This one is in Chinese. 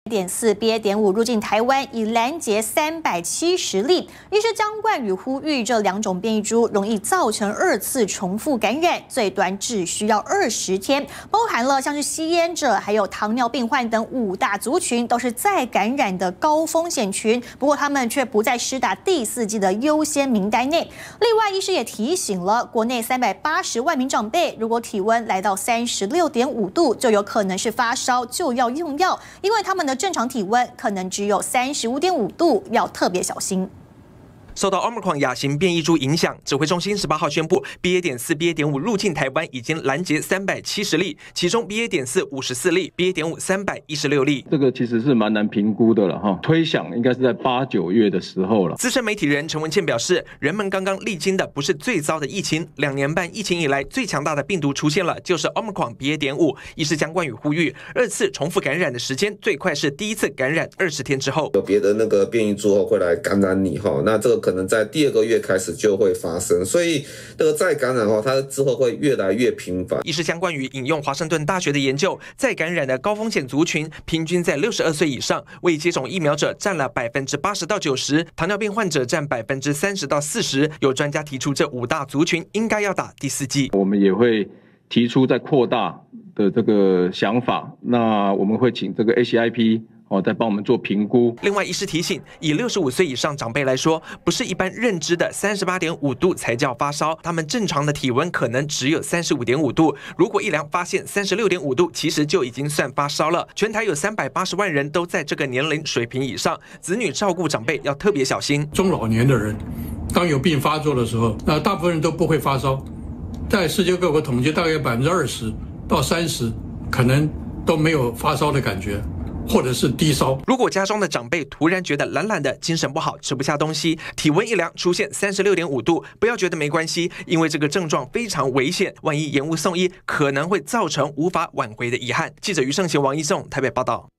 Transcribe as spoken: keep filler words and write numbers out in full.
点四 B A 点五入境台湾，已拦截三百七十例。医师江冠宇呼吁，这两种变异株容易造成二次重复感染，最短只需要二十天。包含了像是吸烟者、还有糖尿病患等五大族群，都是再感染的高风险群。不过他们却不在施打第四剂的优先名单内。另外，医师也提醒了国内三百八十万名长辈，如果体温来到三十六点五度，就有可能是发烧，就要用药，因为他们的正常体温可能只有三十五点五度，要特别小心。 受到 Omicron 亚型变异株影响，指挥中心十八号宣布 B A 点四、B A 点五入境台湾已经拦截三百七十例，其中 B A 点四五十四例 ，B A 点五三百一十六例。 这个其实是蛮难评估的了哈，推想应该是在八九月的时候了。 资深媒体人陈文茜表示，人们刚刚历经的不是最糟的疫情，两年半疫情以来最强大的病毒出现了，就是 Omicron B A 点五。医师江冠宇呼吁，二次重复感染的时间最快是第一次感染二十天之后。 有别的那个变异株后会来感染你哈，那这个可能在第二个月开始就会发生，所以这个再感染后，它之后会越来越频繁。 医师江冠宇引用华盛顿大学的研究，再感染的高风险族群平均在六十二岁以上，未接种疫苗者占了百分之八十到九十，糖尿病患者占百分之三十到四十。有专家提出，这五大族群应该要打第四剂。 我们也会提出再扩大的这个想法，那我们会请这个 A C I P。哦，再帮我们做评估。 另外，医师提醒，以六十五岁以上长辈来说，不是一般认知的三十八点五度才叫发烧，他们正常的体温可能只有三十五点五度。如果一量发现三十六点五度，其实就已经算发烧了。全台有三百八十万人都在这个年龄水平以上，子女照顾长辈要特别小心。 中老年的人，当有病发作的时候，那大部分人都不会发烧，在世界各国统计，大概有百分之二十到三十可能都没有发烧的感觉。或者是低烧。 如果家中的长辈突然觉得懒懒的、精神不好、吃不下东西，体温一量出现三十六点五度，不要觉得没关系，因为这个症状非常危险，万一延误送医，可能会造成无法挽回的遗憾。记者于胜贤、王一仲台北报道。